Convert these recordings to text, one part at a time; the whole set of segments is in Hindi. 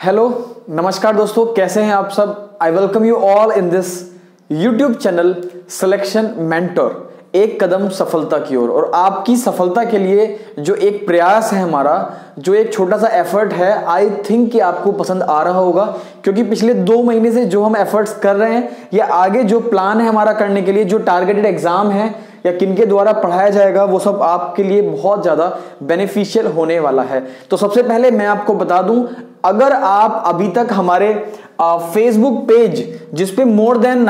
हेलो नमस्कार दोस्तों, कैसे हैं आप सब। I welcome you all in this YouTube channel Selection Mentor, एक कदम सफलता की ओर। और आपकी सफलता के लिए जो एक प्रयास है हमारा, जो एक छोटा सा एफर्ट है, आई थिंक कि आपको पसंद आ रहा होगा, क्योंकि पिछले 2 महीने से जो हम एफर्ट्स कर रहे हैं या आगे जो प्लान है हमारा करने के लिए, जो टारगेटेड एग्जाम है या किनके द्वारा पढ़ाया जाएगा, वो सब आपके लिए बहुत ज्यादा बेनिफिशियल होने वाला है। तो सबसे पहले मैं आपको बता दूं, अगर आप अभी तक हमारे फेसबुक पेज जिसपे मोर देन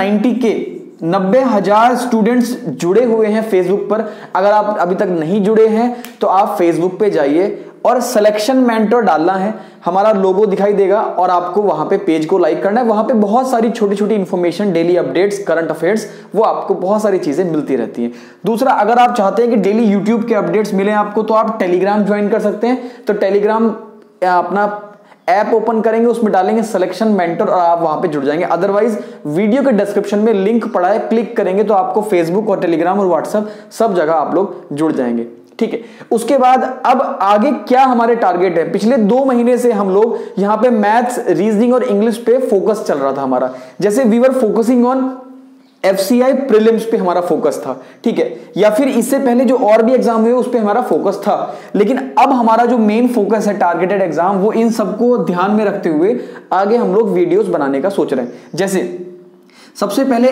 90,000 स्टूडेंट्स जुड़े हुए हैं फेसबुक पर, अगर आप अभी तक नहीं जुड़े हैं तो आप फेसबुक पे जाइए और सिलेक्शन मेंटर डालना है, हमारा लोगो दिखाई देगा और आपको वहां पे पेज को लाइक करना है। वहां पे बहुत सारी छोटी छोटी information, daily updates, current affairs, वो आपको बहुत सारी चीजें मिलती रहती हैं। दूसरा, अगर आप चाहते हैं कि डेली यूट्यूब के अपडेट्स मिले आपको, तो आप टेलीग्राम ज्वाइन कर सकते हैं। तो टेलीग्राम अपना ऐप ओपन करेंगे, उसमें डालेंगे सिलेक्शन मेंटर और आप वहां पे जुड़ जाएंगे। अदरवाइज वीडियो के डिस्क्रिप्शन में लिंक पड़ा है, क्लिक करेंगे तो आपको फेसबुक और टेलीग्राम और व्हाट्सएप सब जगह आप लोग जुड़ जाएंगे। ठीक है, उसके बाद अब आगे क्या हमारे टारगेट है। पिछले 2 महीने से हम लोग यहां पे मैथ्स, रीजनिंग और इंग्लिश पे फोकस चल रहा था हमारा। जैसे we were focusing on FCI prelims पे हमारा फोकस था, ठीक है, या फिर इससे पहले जो और भी एग्जाम हुए उस पे हमारा फोकस था। लेकिन अब हमारा जो मेन फोकस है टारगेटेड एग्जाम, वो इन सबको ध्यान में रखते हुए आगे हम लोग वीडियोस बनाने का सोच रहे हैं। जैसे सबसे पहले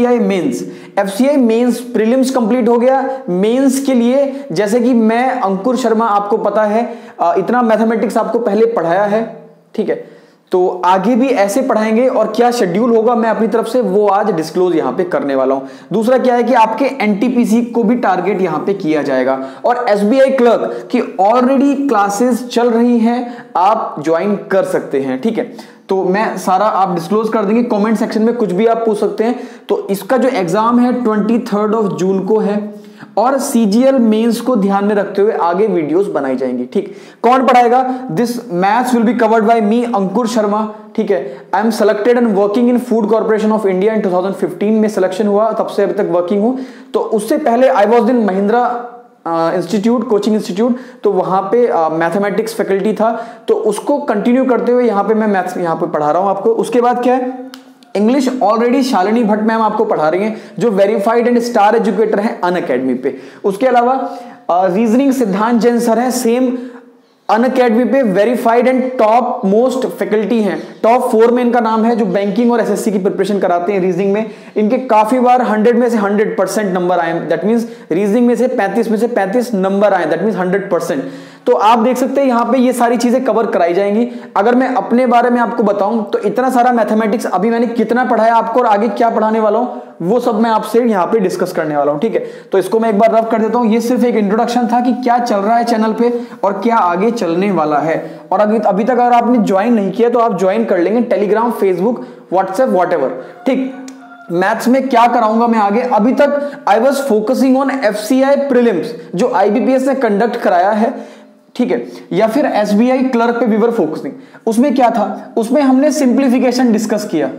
FCI मेंस प्रीलिम्स कंप्लीट हो गया। मेंस के लिए जैसे कि मैं अंकुर शर्मा, आपको पता है इतना मैथमेटिक्स आपको पहले पढ़ाया है, ठीक है, तो आगे भी ऐसे पढ़ाएंगे और क्या शेड्यूल होगा मैं अपनी तरफ से वो आज डिस्क्लोज यहां पे करने वाला हूं। दूसरा क्या है कि आपके NTPC को भी टारगेट यहां पे किया जाएगा और SBI क्लर्क की ऑलरेडी क्लासेस चल रही हैं, आप ज्वाइन कर सकते हैं, ठीक है। तो मैं सारा आप डिस्क्लोज कर देंगे, कमेंट सेक्शन में कुछ भी आप पूछ सकते हैं। तो इसका जो एग्जाम है 23 जून को है और CGL मेंस को ध्यान में रखते हुए आगे वीडियोस बनाई जाएंगी, ठीक। कौन पढ़ाएगा? This maths will be covered by me, Ankur Sharma, ठीक है। I am selected and working in food corporation of India in 2015 में सिलेक्शन हुआ, तब से अभी तक वर्किंग हूं। तो उससे पहले I was in Mahindra institute, coaching institute, तो वहां पे मैथमेटिक्स फैकल्टी था, तो उसको कंटिन्यू करते हुए यहां पे मैं मैथ्स यहां पे पढ़ा रहा हूं आपको। उसके बाद क्या है, English already Shalini Bhatt ma'am आपको पढ़ा रही हैं, जो वेरीफाइड एंड स्टार एजुकेटर हैं अनअकैडमी पे। उसके अलावा रीजनिंग सिद्धांत जैन सर हैं, सेम अनअकैडमी पे verified and top most faculty हैं। टॉप 4 में इनका नाम है, जो बैंकिंग और SSC की प्रिपरेशन कराते हैं रीजनिंग में। इनके काफी बार 100 में से 100% नंबर आए, दैट मींस रीजनिंग में से 35 में से 35 नंबर आए, दैट मींस 100%। तो आप देख सकते हैं यहां पे ये सारी चीजें कवर कराई जाएंगी। अगर मैं अपने बारे में आपको बताऊं तो इतना सारा मैथमेटिक्स अभी मैंने कितना पढ़ाया आपको और आगे क्या पढ़ाने वाला हूं, वो सब मैं आपसे यहां पे डिस्कस करने वाला हूं, ठीक है। तो इसको मैं एक बार रफ कर देता हूं। ये सिर्फ एक इंट्रोडक्शन था कि क्या चल रहा है चैनल पे और क्या आगे चलने वाला है। और अभी तक अगर आपने ज्वाइन नहीं किया तो आप ज्वाइन कर लेंगे, टेलीग्राम, फेसबुक, व्हाट्सएप, व्हाटएवर, ठीक। मैथ्स में क्या कराऊंगा मैं आगे, अभी तक I was focusing on FCI prelims जो IBPS ने कंडक्ट कराया है, ठीक है, या फिर SBI क्लर्क पे वी वर फोकसिंग। उसमें क्या था, उसमें हमने सिंप्लीफिकेशन डिस्कस किया,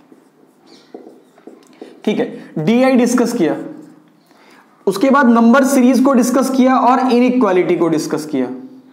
ठीक है, DI डिस्कस किया, उसके बाद नंबर सीरीज को डिस्कस किया और इनइक्वालिटी को डिस्कस किया,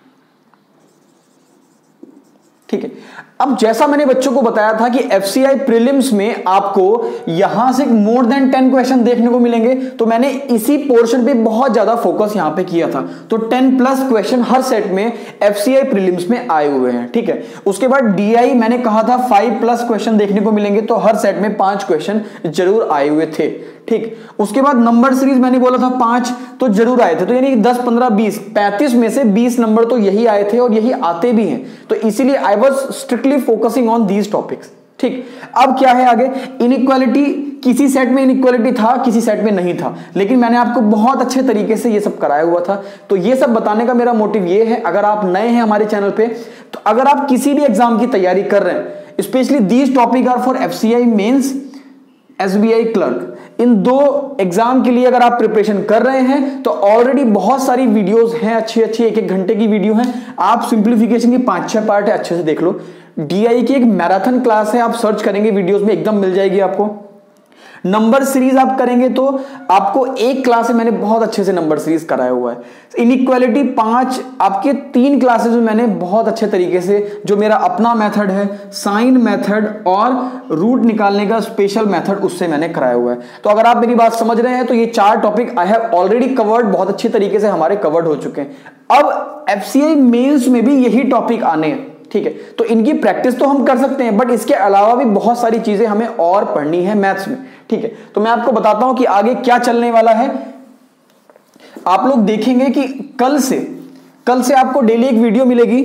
ठीक है। अब जैसा मैंने बच्चों को बताया था कि FCI प्रीलिम्स में आपको यहां से मोर देन 10 क्वेश्चन देखने को मिलेंगे, तो मैंने इसी पोर्शन पे बहुत ज्यादा फोकस यहां पे किया था। तो 10+ क्वेश्चन हर सेट में FCI प्रीलिम्स में आए हुए हैं, ठीक है। उसके बाद DI मैंने कहा था 5+ क्वेश्चन देखने को मिलेंगे, तो हर सेट में 5 क्वेश्चन जरूर आए हुए थे, ठीक। उसके बाद नंबर सीरीज मैंने बोला था 5, तो जरूर आए थे, तो यानी 10, 15, 20, 35 में से 20 नंबर तो यही आए थे और यही आते भी हैं। तो इसीलिए I was strictly focusing on these topics, ठीक। अब क्या है आगे, इनइक्वालिटी, किसी सेट में इनइक्वालिटी था, किसी सेट में नहीं था, लेकिन मैंने आपको बहुत अच्छे तरीके से ये सब कराया हुआ था। तो ये सब बताने का मेरा मोटिव ये है, अगर आप नए हैं हमारे चैनल पे, तो अगर आप किसी भी एग्जाम की तैयारी कर रहे हैं, specially these topic are for FCI mains, SBI clerk, इन 2 एग्जाम के लिए अगर आप प्रिपरेशन कर रहे हैं तो ऑलरेडी बहुत सारी वीडियोस हैं, अच्छी 1-1 घंटे की वीडियो है। आप सिंप्लीफिकेशन की 5-6 पार्ट है, अच्छे से देख लो। DI की एक मैराथन क्लास है, आप सर्च करेंगे वीडियोस में एकदम मिल जाएगी आपको। नंबर सीरीज आप करेंगे तो आपको एक क्लास में मैंने बहुत अच्छे से नंबर सीरीज कराया हुआ है। इनइक्वालिटी 5 आपके 3 क्लासेस में मैंने बहुत अच्छे तरीके से, जो मेरा अपना मेथड है, साइन मेथड और रूट निकालने का स्पेशल मेथड, उससे मैंने कराया हुआ है। तो अगर आप मेरी बात समझ रहे हैं तो ये 4 topic I have already covered, बहुत अच्छे तरीके से हमारे कवर्ड हो चुके हैं। अब एफसीआई मेंस में भी यही टॉपिक आने हैं, ठीक है। तो इनकी प्रैक्टिस तो हम कर सकते हैं, बट इसके अलावा भी बहुत सारी चीजें हमें और पढ़नी है मैथ्स में, ठीक है। तो मैं आपको बताता हूं कि आगे क्या चलने वाला है। आप लोग देखेंगे कि कल से आपको डेली एक वीडियो मिलेगी।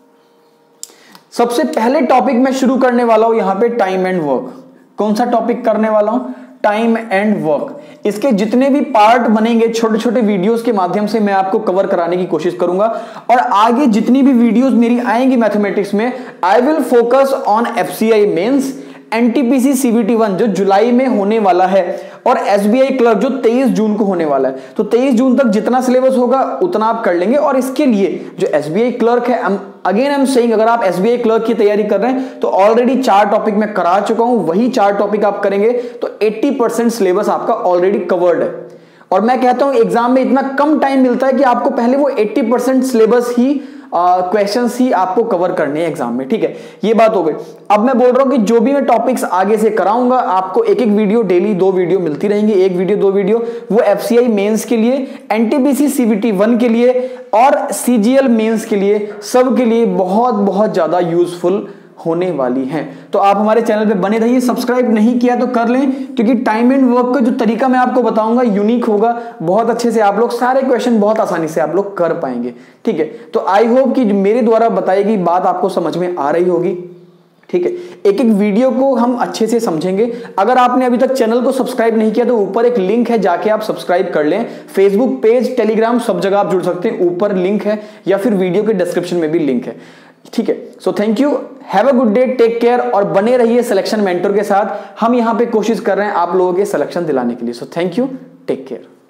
सबसे पहले टॉपिक मैं शुरू करने वाला हूं यहां पे टाइम एंड वर्क। कौन सा टॉपिक करने वाला हूं? Time and work. इसके जितने भी पार्ट बनेंगे छोटे छोटे वीडियोस के माध्यम से मैं आपको कवर कराने की कोशिश करूंगा, और आगे जितनी भी वीडियोस मेरी आएंगी मैथमेटिक्स में, I will focus on FCI mains, NTPC CBT 1 जो जुलाई में होने वाला है, और एसबीआई क्लर्क जो 23 जून को होने वाला है। तो 23 जून तक जितना सिलेबस होगा उतना आप कर लेंगे। और इसके लिए जो एसबीआई क्लर्क है, अगेन आई एम सेइंग, अगर आप एसबीआई क्लर्क की तैयारी कर रहे हैं तो ऑलरेडी 4 टॉपिक मैं करा चुका हूं, वही 4 टॉपिक आप करेंगे तो 80% सिलेबस आपका ऑलरेडी कवर्ड है। और मैं कहता हूं एग्जाम में इतना कम टाइम मिलता है कि आपको पहले वो 80% सिलेबस ही क्वेश्चंस ही आपको कवर करने हैं एग्जाम में, ठीक है। ये बात हो गई। अब मैं बोल रहा हूं कि जो भी मैं टॉपिक्स आगे से कराऊंगा, आपको एक एक वीडियो, डेली 2 वीडियो मिलती रहेंगी, 1 वीडियो 2 वीडियो, वो एफसीआई मेंस के लिए, एनटीपीसी सीबीटी 1 के लिए और सीजीएल मेंस के लिए, सब के लिए बहुत बहुत ज्यादा यूजफुल होने वाली हैं। तो आप हमारे चैनल पे बने रहिए। सब्सक्राइब नहीं किया तो कर लें, क्योंकि टाइम एंड वर्क का जो तरीका मैं आपको बताऊंगा यूनिक होगा, बहुत अच्छे से आप लोग सारे क्वेश्चन बहुत आसानी से आप लोग कर पाएंगे, ठीक है। तो आई होप कि मेरे द्वारा बताई गई बात आपको समझ में आ रही होगी, ठीक है। एक एक वीडियो को हम अच्छे से समझेंगे। अगर आपने अभी तक चैनल को सब्सक्राइब नहीं किया तो ऊपर एक लिंक है, जाके आप सब्सक्राइब कर लें। फेसबुक पेज, टेलीग्राम, सब जगह आप जुड़ सकते हैं, ऊपर लिंक है, या फिर वीडियो के डिस्क्रिप्शन में भी लिंक है, ठीक है। So thank you, have a good day, take care, और बने रहिए सिलेक्शन मेंटर के साथ। हम यहां पे कोशिश कर रहे हैं आप लोगों के सिलेक्शन दिलाने के लिए। So thank you, take care.